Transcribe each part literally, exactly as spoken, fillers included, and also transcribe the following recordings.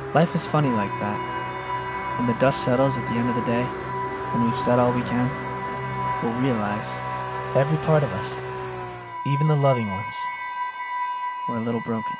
Life is funny like that. When the dust settles at the end of the day, and we've said all we can, we'll realize every part of us, even the loving ones, were a little broken.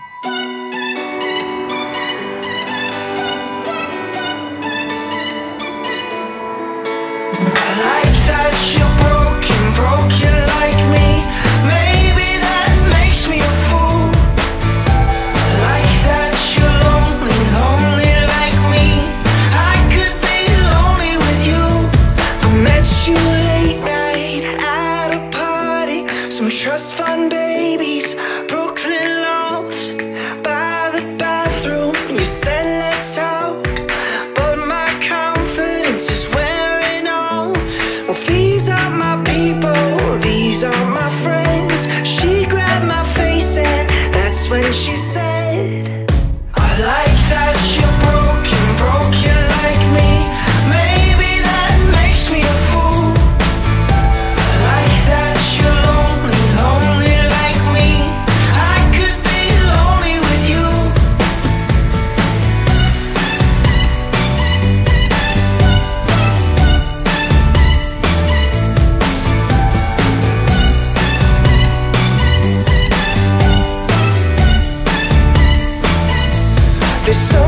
I like that you're broken, broken like me. Maybe that makes me a fool. I like that you're lonely, lonely like me. I could be lonely with you. I met you late night at a party, some trust fund babies, Brooklyn loft, by the bathroom. You said let's talk, but my confidence is wearing on. Well, these are my people, these are my friends. She grabbed my face and that's when she said, I like that you're broken, broken like me. Maybe that makes me a fool. I like that you're lonely, lonely like me. I could be lonely with you. There's so